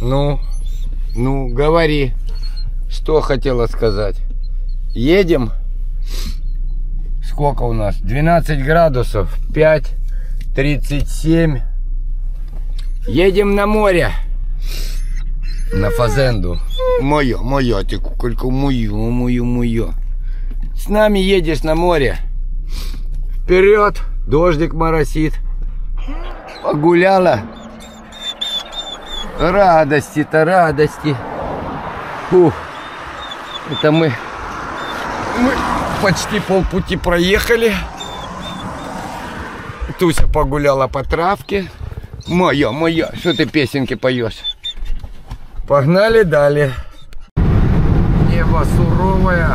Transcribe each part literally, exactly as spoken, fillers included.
Ну, ну, говори, что хотела сказать. Едем. Сколько у нас? двенадцать градусов, пять тридцать семь. Едем на море. На фазенду. Моё, моё, ты куколька, мою, мою, мою. С нами едешь на море. Вперед, дождик моросит. Погуляла. Радости-то, радости. Фух. Это мы, мы почти полпути проехали. Туся погуляла по травке. Моё, моё, что ты песенки поешь? Погнали далее. Небо суровое.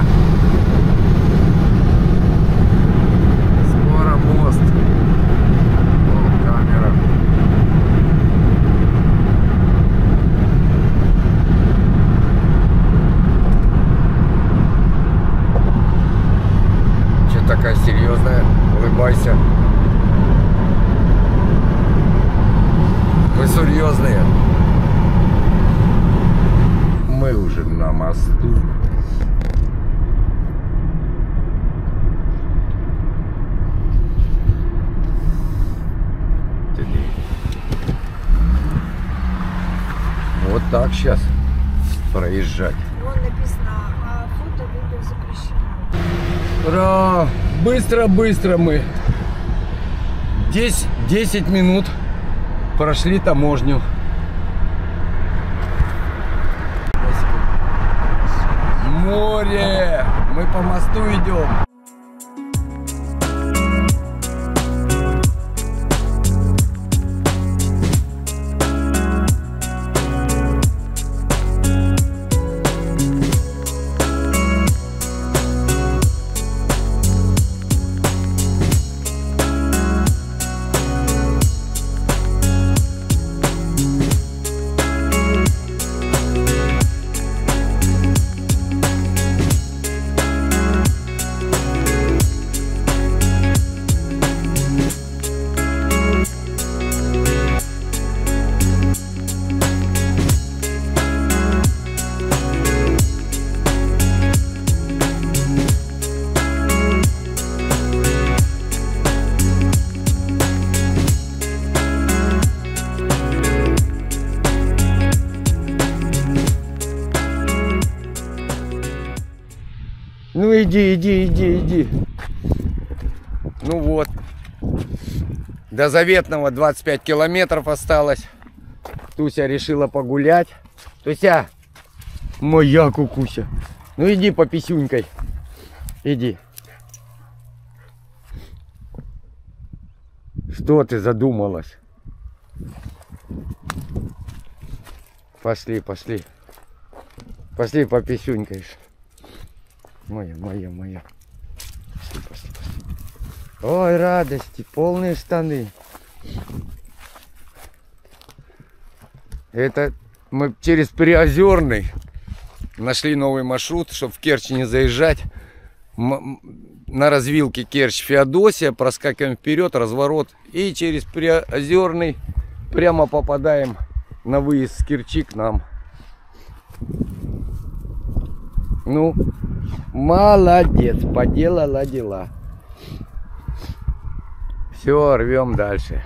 Скоро мост. О, камера. Че такая серьезная? Улыбайся. Мы серьезные. Мы уже на мосту. Вот так сейчас проезжать. Вон написано, а фото, видео запрещено. Ура! Быстро-быстро мы. десять минут прошли таможню. Море! Мы по мосту идем. Ну иди, иди, иди, иди. Ну вот. До заветного двадцать пять километров осталось. Туся решила погулять. Туся, моя кукуся. Ну иди по писюнькой. Иди. Что ты задумалась? Пошли, пошли. Пошли пописюнькаешь. Моя, моя, моя. Пошли, пошли, пошли. Ой, радости, полные штаны. Это мы через Приозерный нашли новый маршрут, чтобы в Керчь не заезжать. На развилке Керчь-Феодосия проскакиваем вперед, разворот. И через Приозерный прямо попадаем на выезд с Керчи к нам. Ну, молодец, поделала дела. Все, рвем дальше.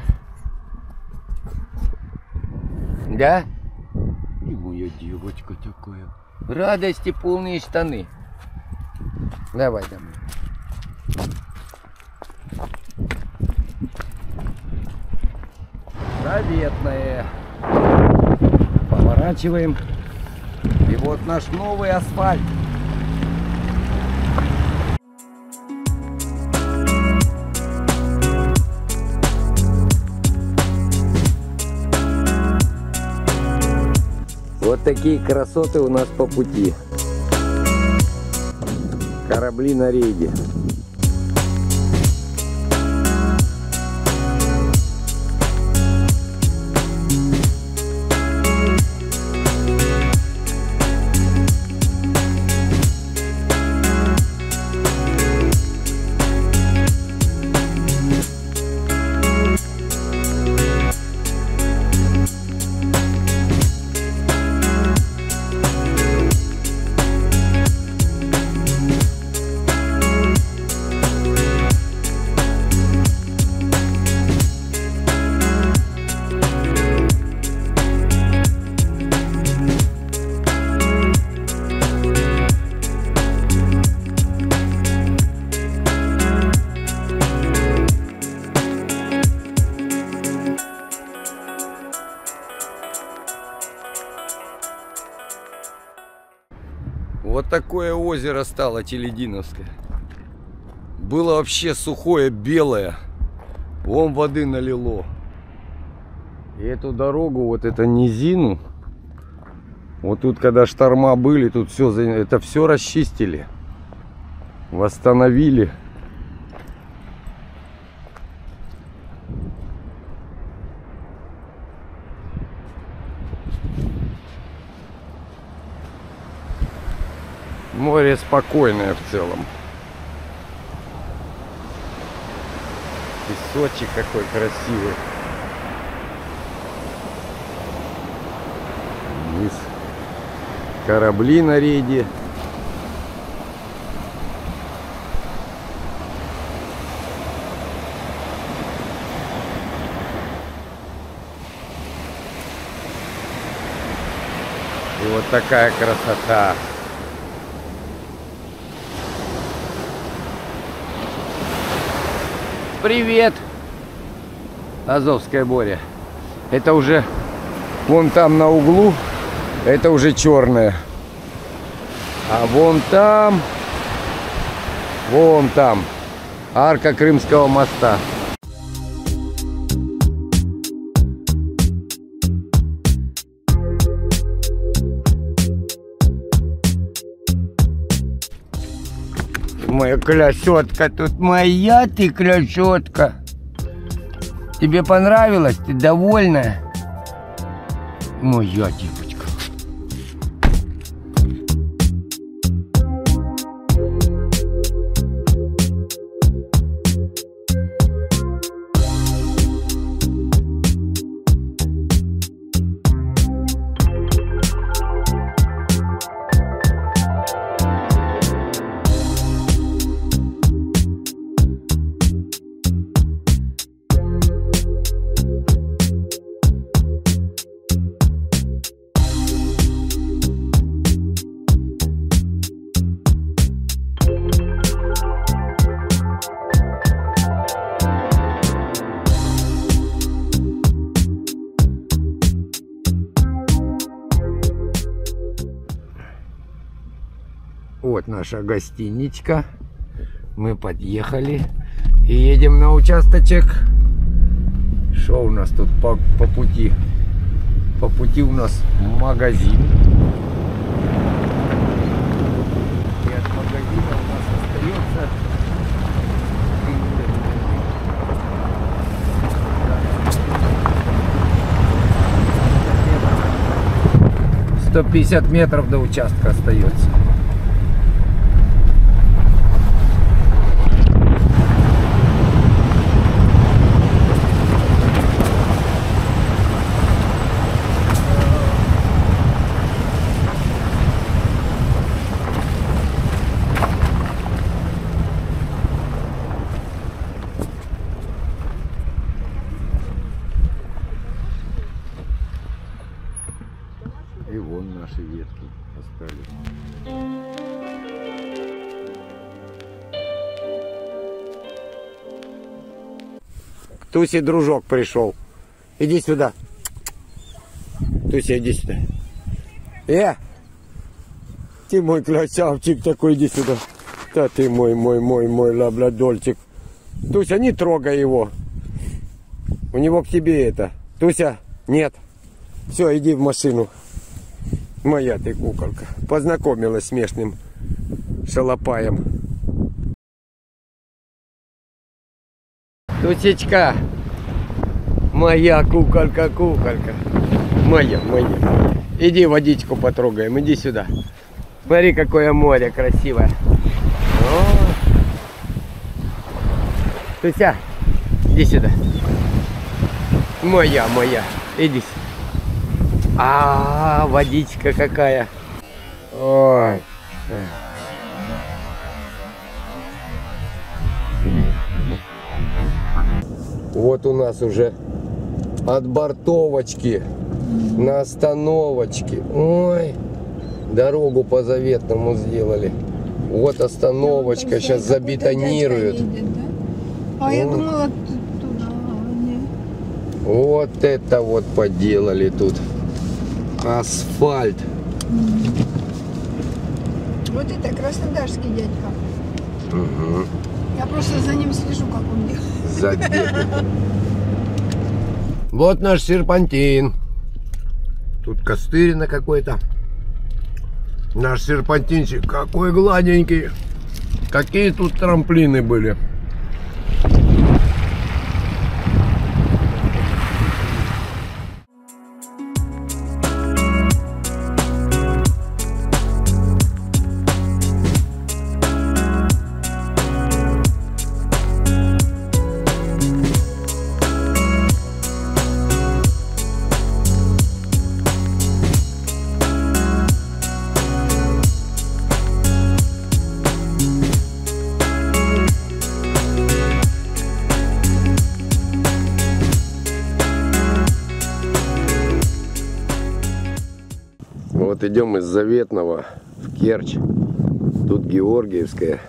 Да? И моя девочка такая. Радости полные штаны. Давай домой. Заветное. Поворачиваем. И вот наш новый асфальт. Вот такие красоты у нас по пути. Корабли на рейде. Вот такое озеро стало Телединовское. Было вообще сухое, белое. Вон воды налило. И эту дорогу, вот эту низину, вот тут, когда шторма были, тут все, это все расчистили. Восстановили. Море спокойное в целом. Песочек какой красивый. Вниз. Корабли на рейде. И вот такая красота. Привет, Азовское море. Это уже вон там на углу, это уже черное. А вон там, вон там, арка Крымского моста. Моя красотка, тут моя ты красотка. Тебе понравилось? Ты довольная? Моя девочка. Вот наша гостиничка. Мы подъехали и едем на участочек. Что у нас тут по, по пути? По пути у нас магазин. И от магазина у нас остается сто пятьдесят метров до участка остается. И вон наши ветки остались. К Тусе дружок пришел. Иди сюда. Туся, иди сюда. Э! Ты мой красавчик такой, иди сюда. Да ты мой, мой, мой, мой лабрадорчик. Туся, не трогай его. У него к тебе это. Туся, нет. Все, иди в машину. Моя ты куколка. Познакомилась с местным шалопаем. Тусечка. Моя куколка, куколка. Моя, моя. Иди водичку потрогаем, иди сюда. Смотри, какое море красивое. О! Туся, иди сюда. Моя, моя. Иди сюда. А, -а, -а водичка какая. Ой. Вот у нас уже от бортовочки на остановочке. Ой. Дорогу по заветному сделали. Вот остановочка. Сейчас забетонируют. А я думала туда. Вот это вот поделали тут. Асфальт. Вот это краснодарский дядька. Угу. Я просто за ним слежу, как он делает. Задетый. Вот наш серпантин. Тут Костырина какой-то. Наш серпантинчик какой гладенький. Какие тут трамплины были. Вот идем из Заветного в Керчь. Тут Георгиевская.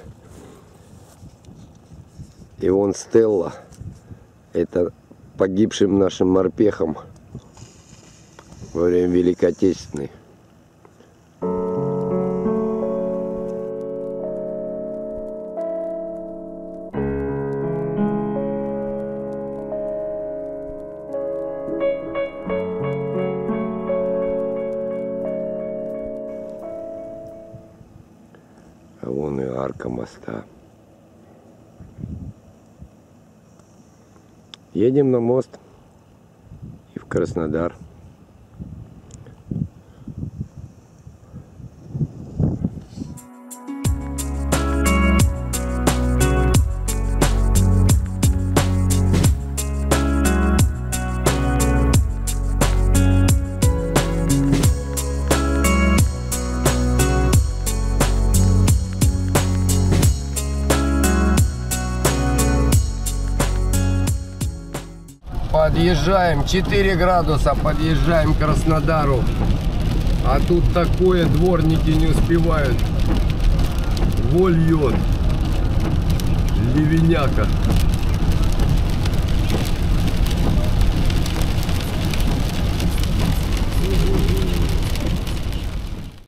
И вон Стелла. Это погибшим нашим морпехом во время Великой Отечественной. А вон и арка моста. Едем на мост и в Краснодар. Подъезжаем, четыре градуса, подъезжаем к Краснодару. А тут такое, дворники не успевают. Вольет. Ливеняка.